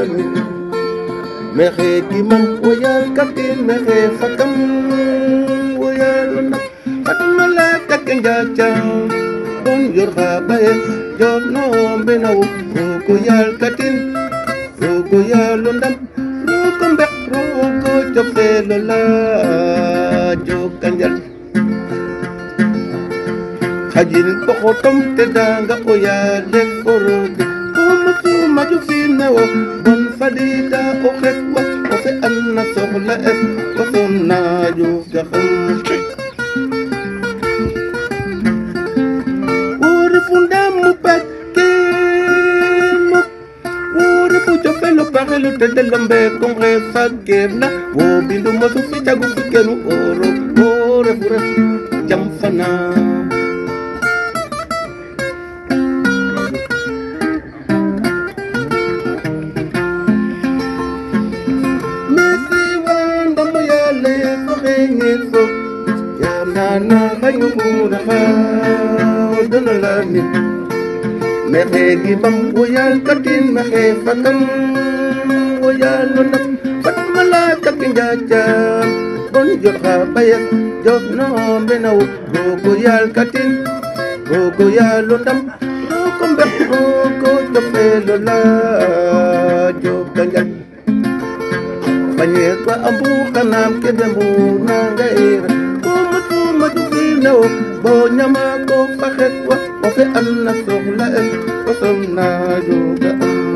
lami mexe gimam woyal katin mexe fakam woyal nak fatma la kakenjacha don yor khabaye job no benaw ko yal katin ko yal ndam ko mbek ko jofé la jokanjal hajil ko tom te danga o ya def korode ko maju fina wo bon fadida o xetwa o fe anna soxla es ko sonna ju jaxam ore funda mu pakke mu ore fu jofe lo parelo te delambe con re fakkerna wo bindu mo su fi tagu fikenu ore fure jam fana na kayo muna ka doon alamin mehe gibam woyal katin mehe fakam woyal lunam pat malakak injaja bon jor khabayas job no benaw woyal katin woyal lunam kombek ko jofelo la job kanjal panyek wa ambu kanam kedembu nangaira no bo nyama ko fakhet wa o fe anna soxla en ko somna joga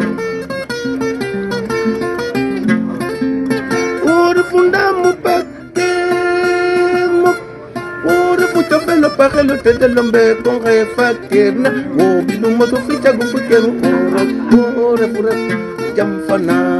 ore funda mu pakke mo ore fu tofelo pakhelo te delambe ko re fakirna wo binu mo so fi tagu fikenu ore fure jam fana